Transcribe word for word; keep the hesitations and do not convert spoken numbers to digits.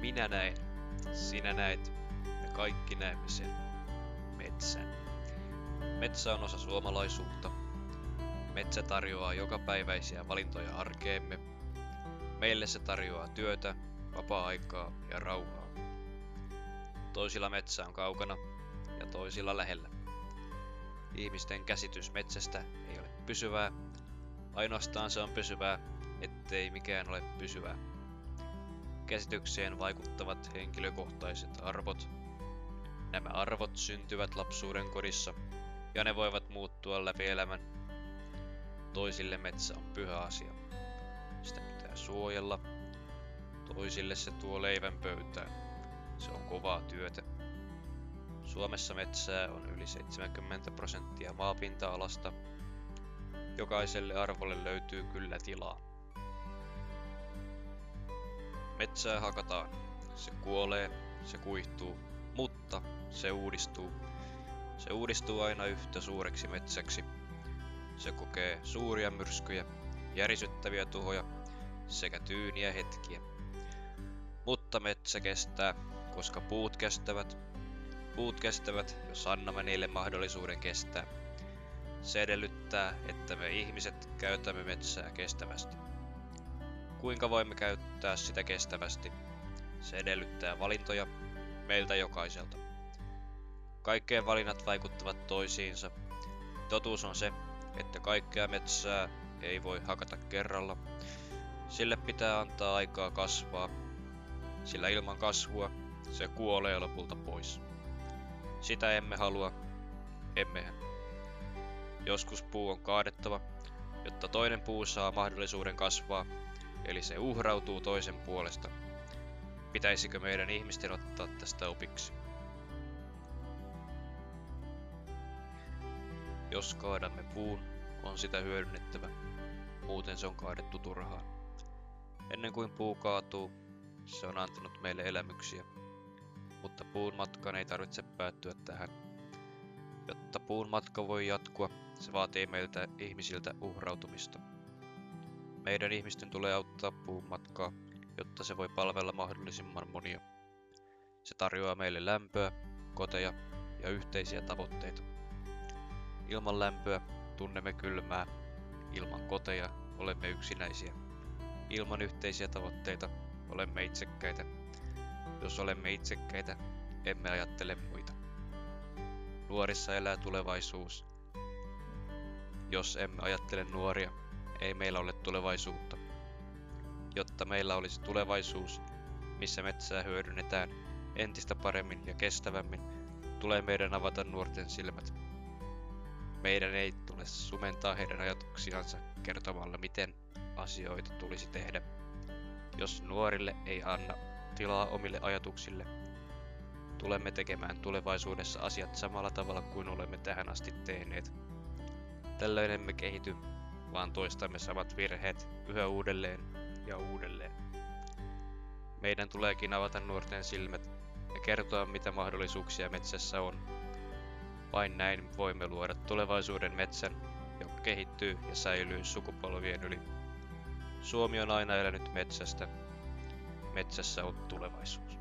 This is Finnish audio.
Minä näin, sinä näet, me kaikki näemme sen. Metsän. Metsä on osa suomalaisuutta. Metsä tarjoaa jokapäiväisiä valintoja arkeemme. Meille se tarjoaa työtä, vapaa-aikaa ja rauhaa. Toisilla metsä on kaukana ja toisilla lähellä. Ihmisten käsitys metsästä ei ole pysyvää. Ainoastaan se on pysyvää, ettei mikään ole pysyvää. Käsitykseen vaikuttavat henkilökohtaiset arvot. Nämä arvot syntyvät lapsuuden kodissa ja ne voivat muuttua läpi elämän. Toisille metsä on pyhä asia. Sitä pitää suojella. Toisille se tuo leivän pöytään. Se on kovaa työtä. Suomessa metsää on yli seitsemänkymmentä prosenttia maapinta-alasta. Jokaiselle arvolle löytyy kyllä tilaa. Metsää hakataan. Se kuolee, se kuihtuu, mutta se uudistuu. Se uudistuu aina yhtä suureksi metsäksi. Se kokee suuria myrskyjä, järisyttäviä tuhoja sekä tyyniä hetkiä. Mutta metsä kestää, koska puut kestävät. Puut kestävät, jos annamme niille mahdollisuuden kestää. Se edellyttää, että me ihmiset käytämme metsää kestävästi. Kuinka voimme käyttää sitä kestävästi? Se edellyttää valintoja meiltä jokaiselta. Kaikkeen valinnat vaikuttavat toisiinsa. Totuus on se, että kaikkea metsää ei voi hakata kerralla. Sille pitää antaa aikaa kasvaa, sillä ilman kasvua se kuolee lopulta pois. Sitä emme halua, emmehän. Joskus puu on kaadettava, jotta toinen puu saa mahdollisuuden kasvaa, eli se uhrautuu toisen puolesta. Pitäisikö meidän ihmisten ottaa tästä opiksi? Jos kaadamme puun, on sitä hyödynnettävä, muuten se on kaadettu turhaan. Ennen kuin puu kaatuu, se on antanut meille elämyksiä, mutta puun matkan ei tarvitse päättyä tähän. Jotta puun matka voi jatkua, se vaatii meiltä ihmisiltä uhrautumista. Meidän ihmisten tulee auttaa puun matkaa, jotta se voi palvella mahdollisimman monia. Se tarjoaa meille lämpöä, koteja ja yhteisiä tavoitteita. Ilman lämpöä tunnemme kylmää, ilman koteja olemme yksinäisiä. Ilman yhteisiä tavoitteita olemme itsekkäitä. Jos olemme itsekkäitä, emme ajattele muita. Nuorissa elää tulevaisuus. Jos emme ajattele nuoria, ei meillä ole tulevaisuutta. Jotta meillä olisi tulevaisuus, missä metsää hyödynnetään entistä paremmin ja kestävämmin, tulee meidän avata nuorten silmät. Meidän ei tule sumentaa heidän ajatuksiansa kertomalla, miten asioita tulisi tehdä. Jos nuorille ei anna tilaa omille ajatuksille, tulemme tekemään tulevaisuudessa asiat samalla tavalla kuin olemme tähän asti tehneet. Tällöin emme kehity, vaan toistamme samat virheet yhä uudelleen ja uudelleen. Meidän tuleekin avata nuorten silmät ja kertoa, mitä mahdollisuuksia metsässä on. Vain näin voimme luoda tulevaisuuden metsän, joka kehittyy ja säilyy sukupolvien yli. Suomi on aina elänyt metsästä. Metsässä on tulevaisuus.